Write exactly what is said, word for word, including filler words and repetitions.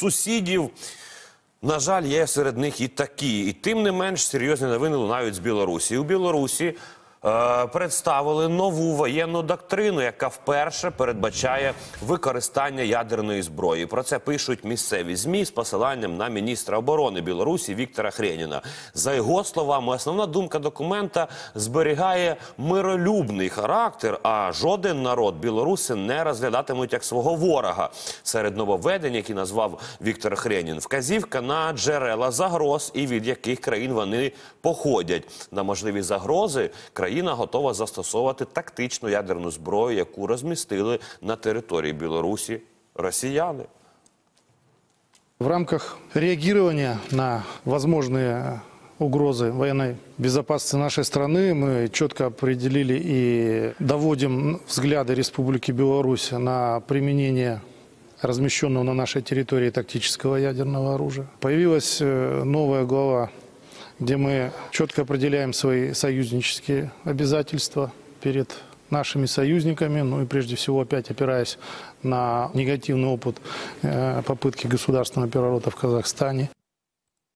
сусідів. На жаль, є серед них і такі. І тим не менш серйозні новини лунають з Білорусі. У Білорусі е, представили нову воєнну доктрину, яка вперше передбачає використання ядерної зброї. Про це пишуть місцеві ЗМІ з посиланням на міністра оборони Білорусі Віктора Хреніна. За його словами, основна думка документа зберігає миролюбний характер, а жоден народ білоруси не розглядатимуть як свого ворога. Серед нововведень, які назвав Віктор Хренін, вказівка на джерела загроз і від яких країн вони походять. На можливі загрози країна готова застосовувати тактичну ядерну зброю, яку розмістили на території Білорусі росіяни. В рамках реагирования на возможные угрозы военной безопасности нашей страны мы четко определили и доводим взгляды Республики Беларусь на применение размещенного на нашей территории тактического ядерного оружия. Появилась новая глава, где мы четко определяем свои союзнические обязательства перед нашими союзниками, ну и прежде всего опять опираясь на негативный опыт попытки государственного переворота в Казахстане.